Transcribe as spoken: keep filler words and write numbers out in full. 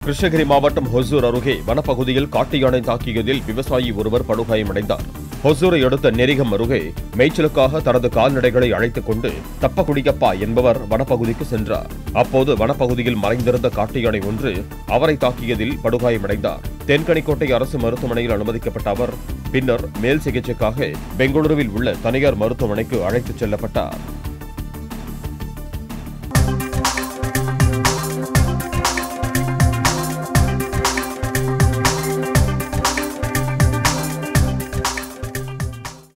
கிருஷ்ணகிரி மாவட்டம் ஹொசூர் அருகே வனப்பகுதியில் காட்டு யானை தாக்கியதில் விவசாயி ஒருவர் படுகாயமடைந்தார். ஹொசூரை அடுத்த நெரிகம் அருகே மேய்ச்சலுக்காக தனது கால்நடைகளை அழைத்துக் கொண்டு தப்பக்குடியப்பா என்பவர் வனப்பகுதிக்கு சென்றார். அப்போது வனப்பகுதியில் மறைந்திருந்த காட்டு யானை ஒன்று அவரை தாக்கியதில் படுகாயமடைந்தார். தென்கனிக்கோட்டை அரசு மருத்துவமனையில் அனுமதிக்கப்பட்ட அவர் பின்னர் மேல் சிகிச்சைக்காக பெங்களூருவில் உள்ள தனியார் மருத்துவமனைக்கு அழைத்துச் செல்லப்பட்டார்.